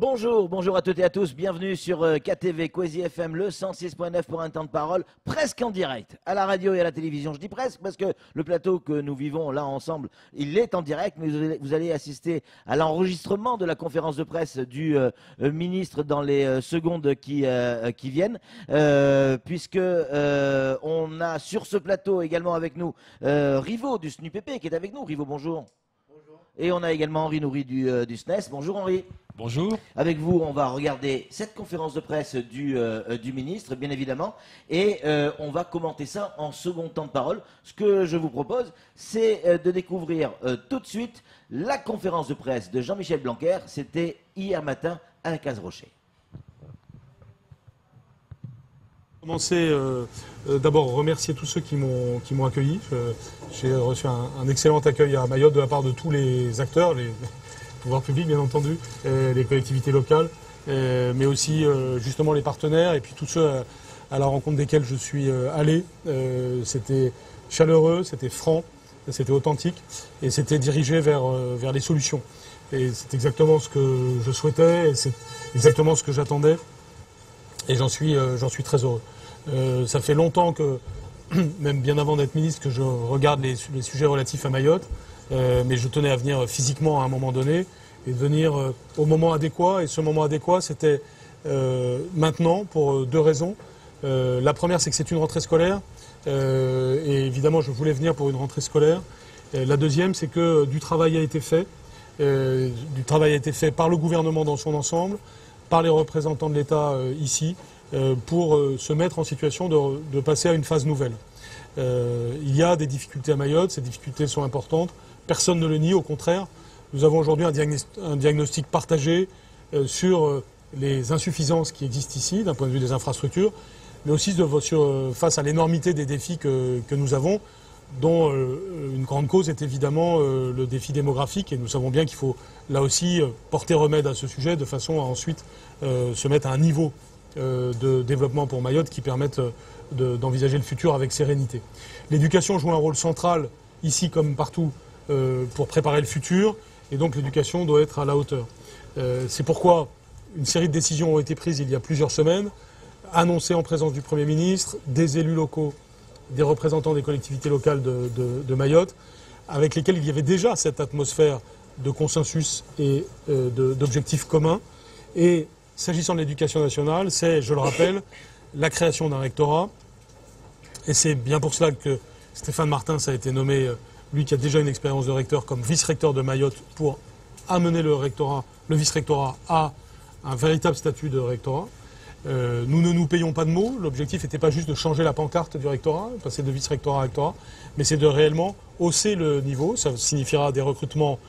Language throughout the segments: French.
Bonjour, bonjour à toutes et à tous, bienvenue sur KTV Kwezi FM, le 106.9 pour un temps de parole, presque en direct, à la radio et à la télévision. Je dis presque parce que le plateau que nous vivons là ensemble, il est en direct, mais vous allez assister à l'enregistrement de la conférence de presse du ministre dans les secondes qui viennent, puisque on a sur ce plateau également avec nous Rivo du SNUPP qui est avec nous. Rivo, bonjour. Bonjour. Et on a également Henri Nourri du SNES. Bonjour Henri. Bonjour. Avec vous, on va regarder cette conférence de presse du ministre, bien évidemment, et on va commenter ça en second temps de parole. Ce que je vous propose, c'est de découvrir tout de suite la conférence de presse de Jean-Michel Blanquer. C'était hier matin à la Case Rocher. Commencer d'abord remercier tous ceux qui m'ont accueilli. J'ai reçu un excellent accueil à Mayotte de la part de tous les acteurs, les pouvoirs publics bien entendu, les collectivités locales, mais aussi justement les partenaires et puis tous ceux à la rencontre desquels je suis allé. C'était chaleureux, c'était franc, c'était authentique et c'était dirigé vers les solutions. Et c'est exactement ce que je souhaitais et c'est exactement ce que j'attendais et j'en suis très heureux. Ça fait longtemps que, même bien avant d'être ministre, que je regarde les sujets relatifs à Mayotte. Mais je tenais à venir physiquement à un moment donné et venir au moment adéquat. Et ce moment adéquat, c'était maintenant pour deux raisons. La première, c'est que c'est une rentrée scolaire. Et évidemment, je voulais venir pour une rentrée scolaire. La deuxième, c'est que du travail a été fait. Du travail a été fait par le gouvernement dans son ensemble, par les représentants de l'État ici, pour se mettre en situation de passer à une phase nouvelle. Il y a des difficultés à Mayotte, ces difficultés sont importantes. Personne ne le nie, au contraire. Nous avons aujourd'hui un diagnostic partagé sur les insuffisances qui existent ici, d'un point de vue des infrastructures, mais aussi face à l'énormité des défis que nous avons, dont une grande cause est évidemment le défi démographique. Et nous savons bien qu'il faut, là aussi, porter remède à ce sujet de façon à ensuite se mettre à un niveau de développement pour Mayotte qui permette d'envisager le futur avec sérénité. L'éducation joue un rôle central, ici comme partout, pour préparer le futur, et donc l'éducation doit être à la hauteur. C'est pourquoi une série de décisions ont été prises il y a plusieurs semaines, annoncées en présence du Premier ministre, des élus locaux, des représentants des collectivités locales de Mayotte, avec lesquels il y avait déjà cette atmosphère de consensus et d'objectifs communs. Et s'agissant de l'éducation nationale, c'est, je le rappelle, la création d'un rectorat. Et c'est bien pour cela que Stéphane Martins a été nommé, lui qui a déjà une expérience de recteur, comme vice-recteur de Mayotte pour amener le vice-rectorat à un véritable statut de rectorat. Nous ne nous payons pas de mots. L'objectif n'était pas juste de changer la pancarte du rectorat, passer de vice-rectorat à rectorat, mais c'est de réellement hausser le niveau. Ça signifiera des recrutements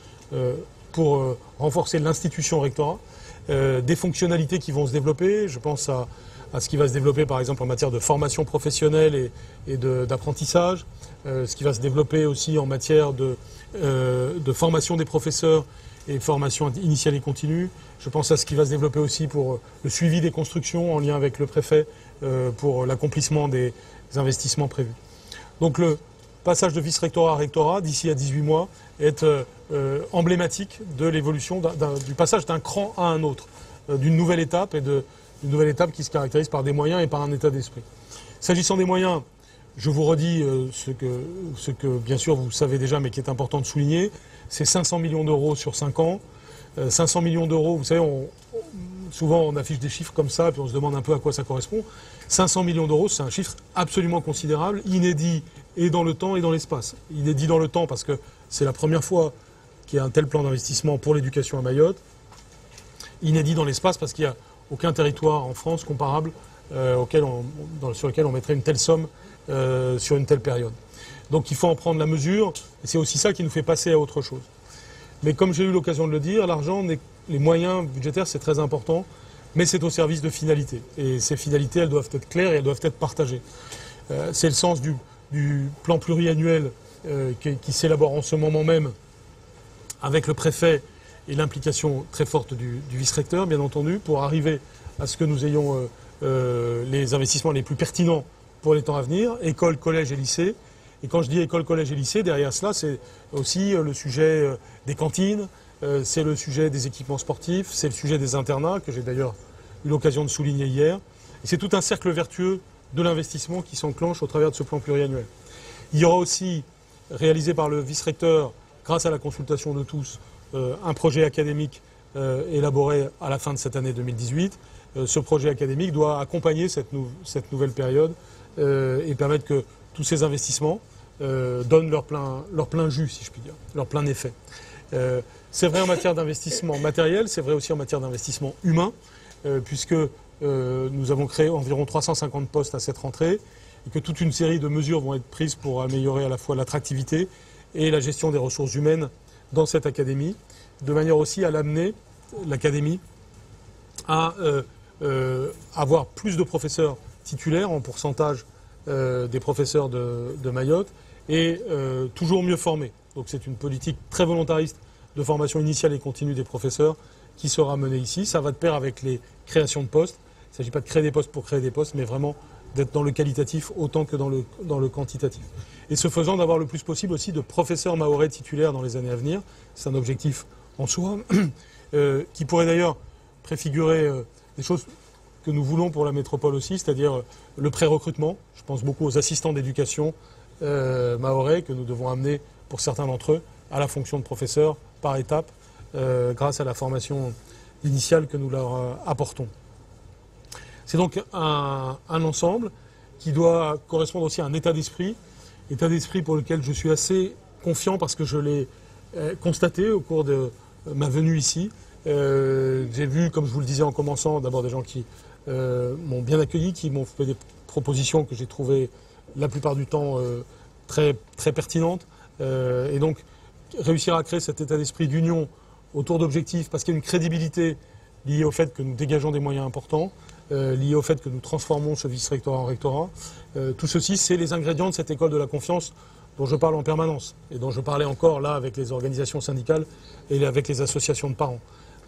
pour renforcer l'institution rectorat, des fonctionnalités qui vont se développer. Je pense à ce qui va se développer par exemple en matière de formation professionnelle et d'apprentissage, ce qui va se développer aussi en matière de formation des professeurs et formation initiale et continue. Je pense à ce qui va se développer aussi pour le suivi des constructions en lien avec le préfet pour l'accomplissement des investissements prévus. Donc le passage de vice-rectorat à rectorat d'ici à 18 mois est emblématique de l'évolution du passage d'un cran à un autre, d'une nouvelle étape une nouvelle étape qui se caractérise par des moyens et par un état d'esprit. S'agissant des moyens, je vous redis ce que bien sûr vous savez déjà mais qui est important de souligner, c'est 500 millions d'euros sur 5 ans. 500 millions d'euros, vous savez, souvent on affiche des chiffres comme ça puis on se demande un peu à quoi ça correspond. 500 millions d'euros, c'est un chiffre absolument considérable, inédit et dans le temps et dans l'espace. Inédit dans le temps parce que c'est la première fois qu'il y a un tel plan d'investissement pour l'éducation à Mayotte. Inédit dans l'espace parce qu'il n'y a aucun territoire en France comparable sur lequel on mettrait une telle somme sur une telle période. Donc il faut en prendre la mesure, et c'est aussi ça qui nous fait passer à autre chose. Mais comme j'ai eu l'occasion de le dire, l'argent, les moyens budgétaires, c'est très important, mais c'est au service de finalités. Et ces finalités, elles doivent être claires et elles doivent être partagées. C'est le sens du plan pluriannuel qui s'élabore en ce moment même avec le préfet et l'implication très forte du vice-recteur, bien entendu, pour arriver à ce que nous ayons les investissements les plus pertinents pour les temps à venir, école, collège et lycée. Et quand je dis école, collège et lycée, derrière cela, c'est aussi le sujet des cantines, c'est le sujet des équipements sportifs, c'est le sujet des internats, que j'ai d'ailleurs eu l'occasion de souligner hier. Et c'est tout un cercle vertueux de l'investissement qui s'enclenche au travers de ce plan pluriannuel. Il y aura aussi, réalisé par le vice-recteur, grâce à la consultation de tous, un projet académique élaboré à la fin de cette année 2018. Ce projet académique doit accompagner cette nouvelle période et permettre que tous ces investissements donnent leur plein jus, si je puis dire, leur plein effet. C'est vrai en matière d'investissement matériel, c'est vrai aussi en matière d'investissement humain, puisque nous avons créé environ 350 postes à cette rentrée et que toute une série de mesures vont être prises pour améliorer à la fois l'attractivité et la gestion des ressources humaines dans cette académie, de manière aussi à l'amener, l'académie, à avoir plus de professeurs titulaires en pourcentage des professeurs de Mayotte et toujours mieux formés. Donc c'est une politique très volontariste de formation initiale et continue des professeurs qui sera menée ici. Ça va de pair avec les créations de postes. Il ne s'agit pas de créer des postes pour créer des postes, mais vraiment d'être dans le qualitatif autant que dans le quantitatif. Et ce faisant, d'avoir le plus possible aussi de professeurs mahorais titulaires dans les années à venir. C'est un objectif en soi, qui pourrait d'ailleurs préfigurer des choses que nous voulons pour la métropole aussi, c'est-à-dire le pré-recrutement. Je pense beaucoup aux assistants d'éducation mahorais que nous devons amener, pour certains d'entre eux, à la fonction de professeur par étapes, grâce à la formation initiale que nous leur apportons. C'est donc un ensemble qui doit correspondre aussi à un état d'esprit pour lequel je suis assez confiant parce que je l'ai constaté au cours de ma venue ici. J'ai vu, comme je vous le disais en commençant, d'abord des gens qui m'ont bien accueilli, qui m'ont fait des propositions que j'ai trouvées la plupart du temps très, très pertinentes. Et donc, réussir à créer cet état d'esprit d'union autour d'objectifs, parce qu'il y a une crédibilité liée au fait que nous dégageons des moyens importants, liée au fait que nous transformons ce vice-rectorat en rectorat. Tout ceci, c'est les ingrédients de cette école de la confiance dont je parle en permanence, et dont je parlais encore là avec les organisations syndicales et avec les associations de parents.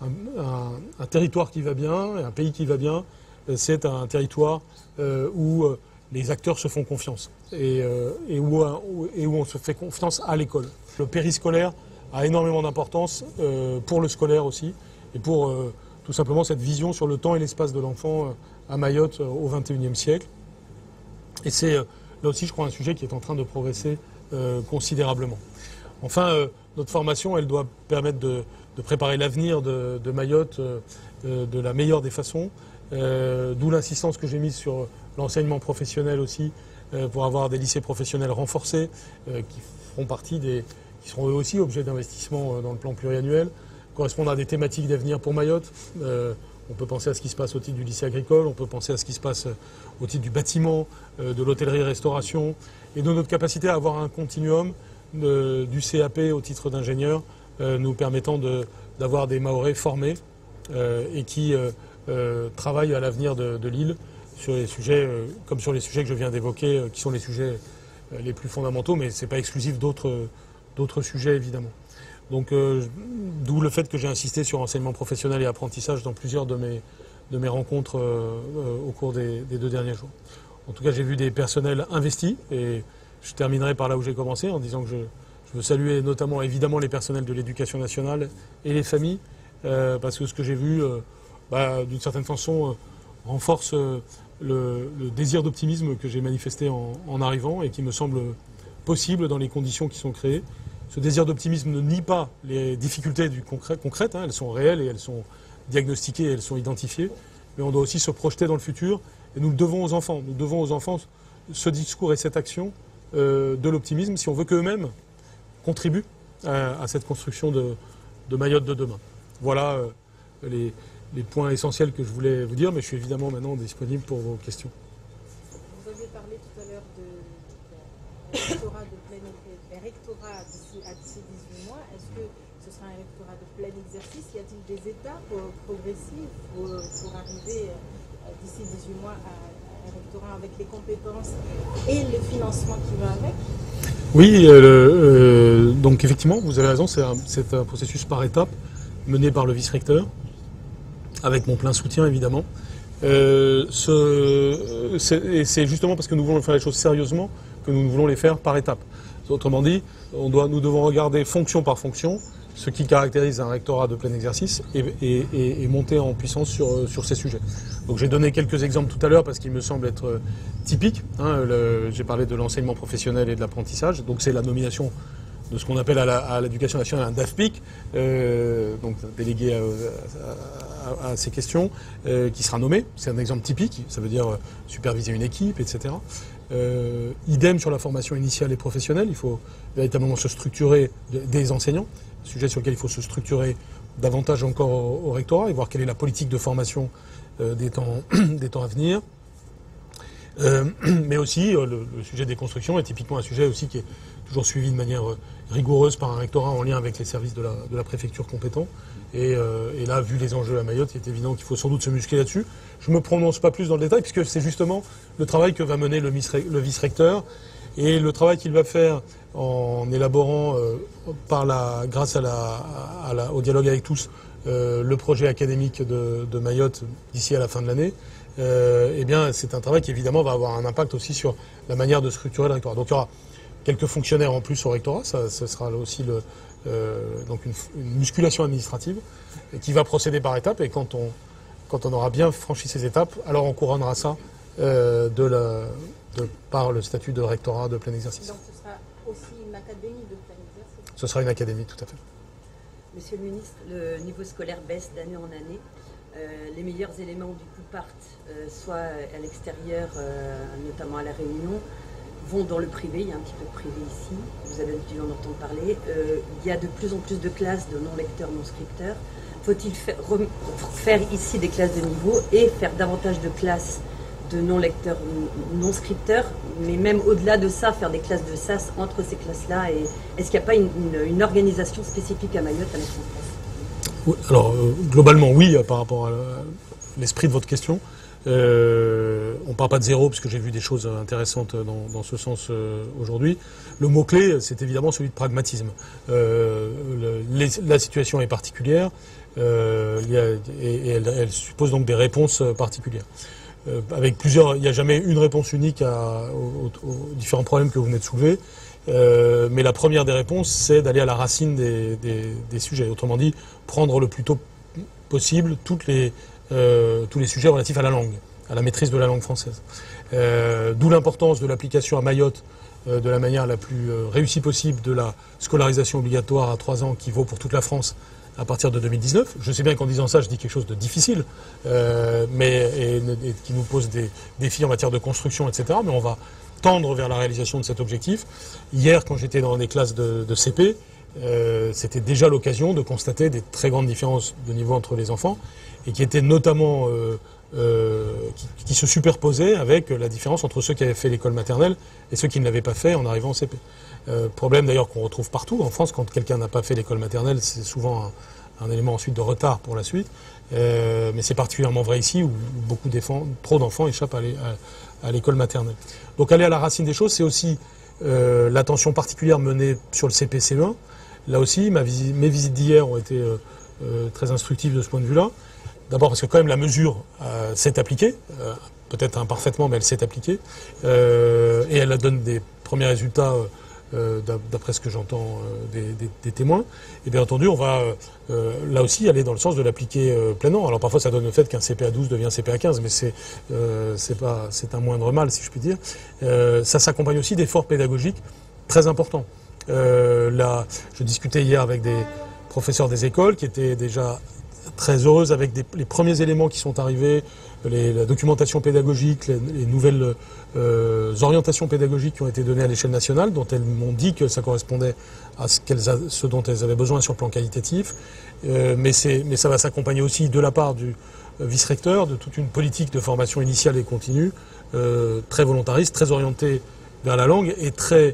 Un territoire qui va bien, un pays qui va bien, c'est un territoire où les acteurs se font confiance et où on se fait confiance à l'école. Le périscolaire a énormément d'importance pour le scolaire aussi et pour tout simplement cette vision sur le temps et l'espace de l'enfant à Mayotte au XXIe siècle. Et c'est là aussi, je crois, un sujet qui est en train de progresser considérablement. Enfin, notre formation, elle doit permettre de préparer l'avenir de Mayotte de la meilleure des façons, d'où l'insistance que j'ai mise sur l'enseignement professionnel aussi, pour avoir des lycées professionnels renforcés, qui feront partie qui seront eux aussi objets d'investissement dans le plan pluriannuel, correspondent à des thématiques d'avenir pour Mayotte. On peut penser à ce qui se passe au titre du lycée agricole, on peut penser à ce qui se passe au titre du bâtiment, de l'hôtellerie-restauration, et de notre capacité à avoir un continuum du CAP au titre d'ingénieur, nous permettant d'avoir des Mahorais formés et qui travaillent à l'avenir de l'île sur les sujets, comme sur les sujets que je viens d'évoquer, qui sont les sujets les plus fondamentaux, mais ce n'est pas exclusif d'autres sujets évidemment. Donc, d'où le fait que j'ai insisté sur enseignement professionnel et apprentissage dans plusieurs de mes rencontres au cours des 2 derniers jours. En tout cas, j'ai vu des personnels investis et je terminerai par là où j'ai commencé en disant que je veux saluer notamment évidemment les personnels de l'éducation nationale et les familles parce que ce que j'ai vu, d'une certaine façon, renforce le désir d'optimisme que j'ai manifesté en arrivant et qui me semble possible dans les conditions qui sont créées. Ce désir d'optimisme ne nie pas les difficultés concrètes, elles sont réelles et elles sont diagnostiquées et elles sont identifiées, mais on doit aussi se projeter dans le futur et nous le devons aux enfants. Nous devons aux enfants ce discours et cette action de l'optimisme si on veut qu'eux-mêmes contribuent à cette construction de Mayotte de demain. Voilà les points essentiels que je voulais vous dire, mais je suis évidemment maintenant disponible pour vos questions. Vous avez parlé tout à l'heure d'un rectorat d'ici 18 mois. Est-ce que ce sera un rectorat de plein exercice? Y a-t-il des étapes progressives pour arriver d'ici 18 mois à un rectorat avec les compétences et le financement qui va avec? Oui, donc effectivement, vous avez raison, c'est un processus par étapes mené par le vice-recteur, avec mon plein soutien évidemment. Et c'est justement parce que nous voulons faire les choses sérieusement que nous voulons les faire par étapes. Autrement dit, nous devons regarder fonction par fonction ce qui caractérise un rectorat de plein exercice et monter en puissance sur ces sujets. Donc j'ai donné quelques exemples tout à l'heure parce qu'ils me semblent être typiques. J'ai parlé de l'enseignement professionnel et de l'apprentissage. Donc c'est la nomination de ce qu'on appelle à l'éducation nationale un DAFPIC, donc délégué à ces questions, qui sera nommé. C'est un exemple typique, ça veut dire superviser une équipe, etc. Idem sur la formation initiale et professionnelle, il faut véritablement se structurer des enseignants, sujet sur lequel il faut se structurer davantage encore au rectorat et voir quelle est la politique de formation des temps à venir. Mais aussi le sujet des constructions est typiquement un sujet aussi qui est toujours suivi de manière rigoureuse par un rectorat en lien avec les services de la préfecture compétents. Et là, vu les enjeux à Mayotte, il est évident qu'il faut sans doute se muscler là-dessus. Je ne me prononce pas plus dans le détail, puisque c'est justement le travail que va mener le vice-recteur et le travail qu'il va faire en élaborant, grâce au dialogue avec tous, le projet académique de Mayotte d'ici à la fin de l'année. Eh bien, c'est un travail qui évidemment va avoir un impact aussi sur la manière de structurer le rectorat. Donc il y aura quelques fonctionnaires en plus au rectorat, ça sera là aussi donc une musculation administrative qui va procéder par étapes, et quand on aura bien franchi ces étapes, alors on couronnera ça par le statut de rectorat de plein exercice. Donc ce sera aussi une académie de plein exercice. Ce sera une académie, tout à fait. Monsieur le ministre, le niveau scolaire baisse d'année en année. Les meilleurs éléments du coup partent soit à l'extérieur, notamment à La Réunion, vont dans le privé. Il y a un petit peu de privé ici, vous avez dû en entendre parler. Il y a de plus en plus de classes de non-lecteurs, non-scripteurs. Faut-il faire ici des classes de niveau et faire davantage de classes de non-lecteurs, non-scripteurs, mais même au-delà de ça, faire des classes de SAS entre ces classes-là? Et est-ce qu'il n'y a pas une organisation spécifique à Mayotte à mettre en place? Oui, alors, globalement, oui, par rapport à l'esprit de votre question. On ne part pas de zéro, parce que j'ai vu des choses intéressantes dans ce sens aujourd'hui. Le mot-clé, c'est évidemment celui de pragmatisme. La situation est particulière, et elle suppose donc des réponses particulières. Avec plusieurs, il n'y a jamais une réponse unique aux différents problèmes que vous venez de soulever. Mais la première des réponses, c'est d'aller à la racine des sujets. Autrement dit, prendre le plus tôt possible tous les sujets relatifs à la langue, à la maîtrise de la langue française. D'où l'importance de l'application à Mayotte de la manière la plus réussie possible de la scolarisation obligatoire à 3 ans qui vaut pour toute la France à partir de 2019. Je sais bien qu'en disant ça, je dis quelque chose de difficile, et qui nous pose des défis en matière de construction, etc. Mais on va tendre vers la réalisation de cet objectif. Hier, quand j'étais dans des classes de CP, c'était déjà l'occasion de constater des très grandes différences de niveau entre les enfants, et qui étaient notamment qui se superposaient avec la différence entre ceux qui avaient fait l'école maternelle et ceux qui ne l'avaient pas fait en arrivant au CP. Problème d'ailleurs qu'on retrouve partout en France. Quand quelqu'un n'a pas fait l'école maternelle, c'est souvent un élément ensuite de retard pour la suite. Mais c'est particulièrement vrai ici, où trop d'enfants échappent à l'école maternelle. Donc aller à la racine des choses, c'est aussi l'attention particulière menée sur le CP-CE1. Là aussi, mes visites d'hier ont été très instructives de ce point de vue-là. D'abord parce que quand même la mesure s'est appliquée, peut-être imparfaitement, mais elle s'est appliquée. Et elle donne des premiers résultats, d'après ce que j'entends des témoins. Et bien entendu, on va là aussi aller dans le sens de l'appliquer pleinement. Alors parfois ça donne le fait qu'un CPA 12 devient CPA 15, mais c'est un moindre mal, si je puis dire. Ça s'accompagne aussi d'efforts pédagogiques très importants. Là, je discutais hier avec des professeurs des écoles qui étaient déjà très heureuses avec les premiers éléments qui sont arrivés, la documentation pédagogique, les nouvelles orientations pédagogiques qui ont été données à l'échelle nationale, dont elles m'ont dit que ça correspondait à ce dont elles avaient besoin sur le plan qualitatif. Mais ça va s'accompagner aussi de la part du vice-recteur de toute une politique de formation initiale et continue, très volontariste, très orientée vers la langue et très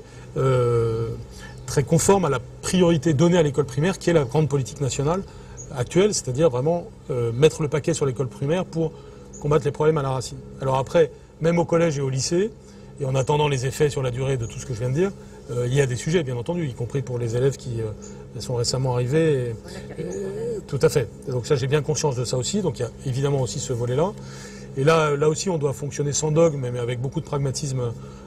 conforme à la priorité donnée à l'école primaire, qui est la grande politique nationale actuelle, c'est-à-dire vraiment mettre le paquet sur l'école primaire pour combattre les problèmes à la racine. Alors après, même au collège et au lycée, et en attendant les effets sur la durée de tout ce que je viens de dire, il y a des sujets, bien entendu, y compris pour les élèves qui sont récemment arrivés. Tout à fait. Donc ça, j'ai bien conscience de ça aussi. Donc il y a évidemment aussi ce volet-là. Et là aussi, on doit fonctionner sans dogme, mais avec beaucoup de pragmatisme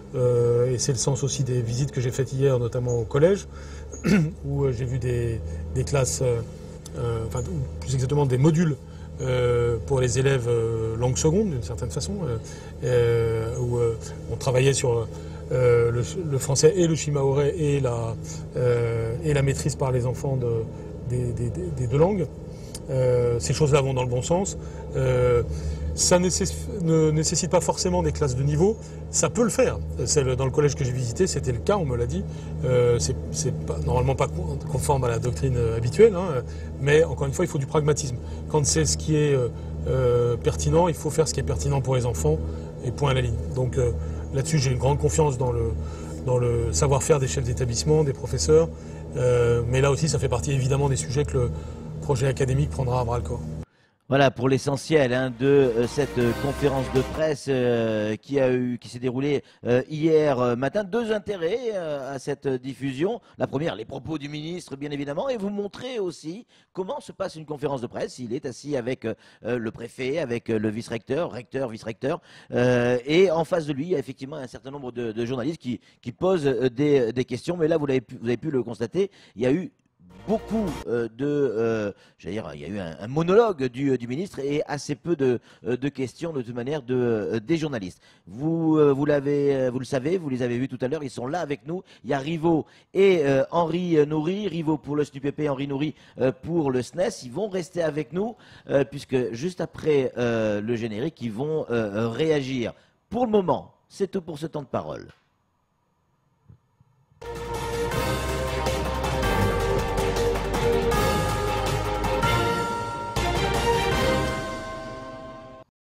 et c'est le sens aussi des visites que j'ai faites hier, notamment au collège, où j'ai vu des classes, enfin plus exactement des modules pour les élèves langue seconde d'une certaine façon, où on travaillait sur le français et le shimaoré et la maîtrise par les enfants des deux langues. Ces choses-là vont dans le bon sens. Ça ne nécessite pas forcément des classes de niveau. Ça peut le faire. Dans le collège que j'ai visité, c'était le cas, on me l'a dit. C'est normalement pas conforme à la doctrine habituelle, hein, mais encore une fois, il faut du pragmatisme. Quand c'est ce qui est pertinent, il faut faire ce qui est pertinent pour les enfants, et point à la ligne. Donc là-dessus, j'ai une grande confiance dans le savoir-faire des chefs d'établissement, des professeurs, mais là aussi, ça fait partie évidemment des sujets que le projet académique prendra à bras-le-corps. Voilà pour l'essentiel de cette conférence de presse qui s'est déroulée hier matin. Deux intérêts à cette diffusion. La première, les propos du ministre, bien évidemment, et vous montrer aussi comment se passe une conférence de presse. Il est assis avec le préfet, avec le vice-recteur, recteur, vice-recteur, et en face de lui, il y a effectivement un certain nombre de journalistes qui posent des questions. Mais là, vous avez pu le constater, il y a eu beaucoup j'allais dire, il y a eu un monologue du ministre et assez peu de questions de toute manière des journalistes. Vous le savez, vous les avez vus tout à l'heure, ils sont là avec nous. Il y a Rivaud et Henri Noury, Rivaud pour le SNUPP, Henri Noury pour le SNES. Ils vont rester avec nous puisque juste après le générique, ils vont réagir. Pour le moment, c'est tout pour ce temps de parole.